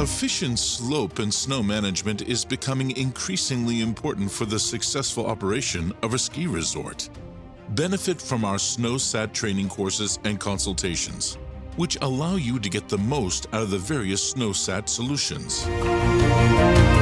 Efficient slope and snow management is becoming increasingly important for the successful operation of a ski resort. Benefit from our SNOWsat training courses and consultations, which allow you to get the most out of the various SNOWsat solutions.